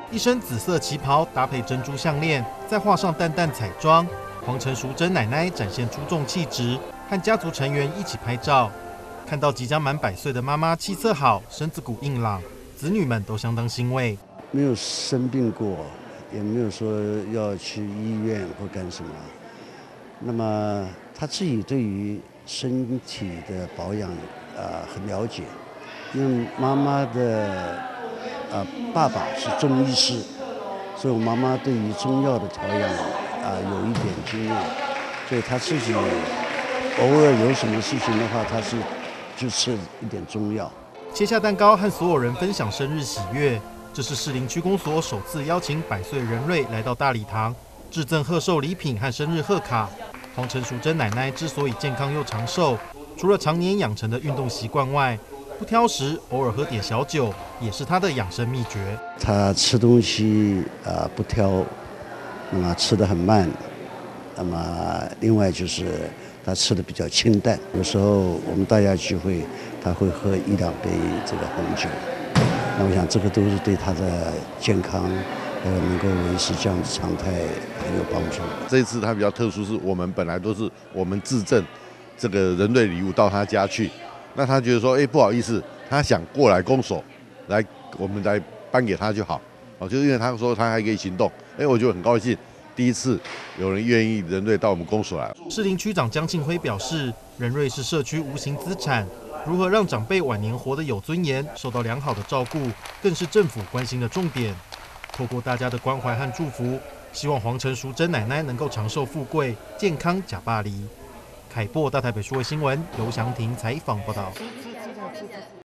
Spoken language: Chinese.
一身紫色旗袍搭配珍珠项链，再画上淡淡彩妆，黄成淑珍奶奶展现出众气质，和家族成员一起拍照。看到即将满100岁的妈妈气色好，身子骨硬朗，子女们都相当欣慰。 没有生病过，也没有说要去医院或干什么。那么他自己对于身体的保养很了解，因为妈妈的爸爸是中医师，所以我妈妈对于中药的调养有一点经验，所以他自己偶尔有什么事情的话，他就吃一点中药。 切下蛋糕和所有人分享生日喜悦，这是士林区公所首次邀请100岁人瑞来到大礼堂，致赠贺寿礼品和生日贺卡。黄成淑珍奶奶之所以健康又长寿，除了常年养成的运动习惯外，不挑食，偶尔喝点小酒，也是她的养生秘诀。 她吃东西不挑，那么吃得很慢，那么另外就是她吃的比较清淡。有时候我们大家聚会，她会喝1-2杯这个红酒。那我想这个都是对她的健康能够维持这样的常态很有帮助。 这一次他比较特殊，是我们本来都是我们自赠这个人瑞礼物到他家去，那他觉得说，不好意思，他想过来公所，我们来颁给他就好，就是因为他说他还可以行动，我就很高兴，第一次有人愿意人瑞到我们公所来。 士林区长江庆辉表示，人瑞是社区无形资产。如何让长辈晚年活得有尊严，受到良好的照顾，更是政府关心的重点。透过大家的关怀和祝福，希望黄成淑珍奶奶能够长寿富贵、健康假巴黎。凯擘大台北数位新闻由祥廷采访报道。